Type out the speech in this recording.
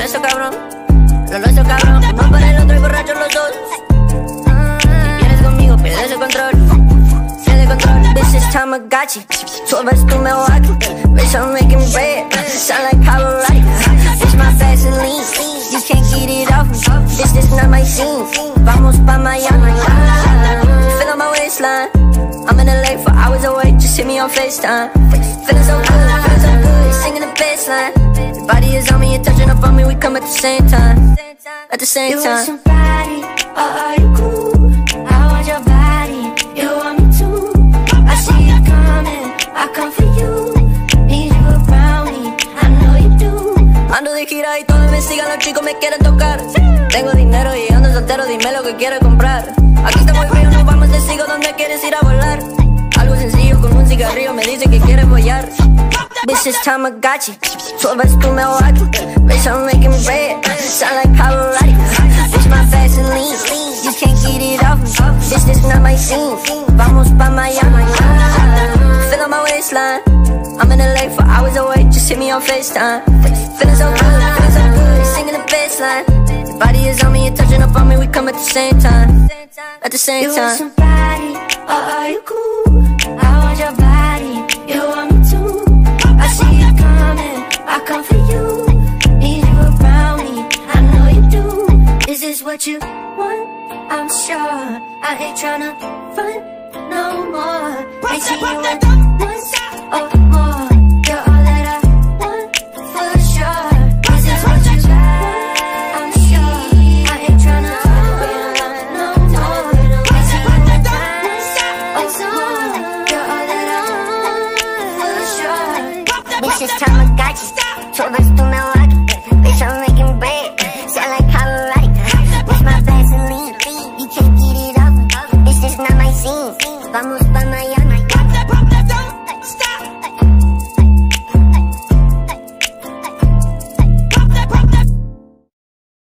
eso cabrón, lo nuestro cabrón. No para el otro y borrachos los dos. Si quieres conmigo, pierdes el control. Pierde control, this is Tamagotchi. 12 hours to Milwaukee. Bitch, I'm making bread, sound like Pavarotti. Bitch, my Vaseline, you can't get it off me. Bitch, this not my scene. Vamos pa' Miami. Feel on my waistline. I'm in LA for hours away, just hit me on FaceTime. Feeling so good, singing the bassline. Your body is on me, you're touching up on me, we come at the same time. At the same time. You want somebody, or are you cool? I want your body, you want me too. I see you coming, I come for you. Need you around me, I know you do. Ando de gira y todos me sigan, los chicos me quieren tocar. Tengo dinero y ando soltero, dime lo que quieres comprar. Aquí está muy frío, nos vamos, te sigo, ¿dónde quieres ir a volar? Algo sencillo con un cigarrillo, me dice que quieres follar. Bitch, it's Tamagotchi, 12 hours to Milwaukee. Bitch, I'm making bread, sound like Pavarotti. Bitch, my Vaseline, you can't get it off me. Bitch, this not my scene, vamos pa' Miami. Feel on my waistline, I'm in LA for hours away, just hit me on FaceTime. Feeling so good, singing the bassline. Your body is on me, you're touching up on me, we come at the same time. At the same You time. want somebody, or are you cool? I want your body, you want me too. I see you coming, I come for you. Need you around me, I know you do. Is this what you want? I'm sure I ain't tryna run no more. I see you at once or more. You're all that I want for sure. Is this what you want? I'm sure I ain't tryna run no more. I see you at once or more. You're all that I want for sure. Bitch, it's Tamagotchi, 12 hours to Milwaukee. Bitch, I'm making bread, sound like Pavarotti. Bitch, my Vaseline, you can't get it off me. Bitch, this not my scene, vamos pa' Miami.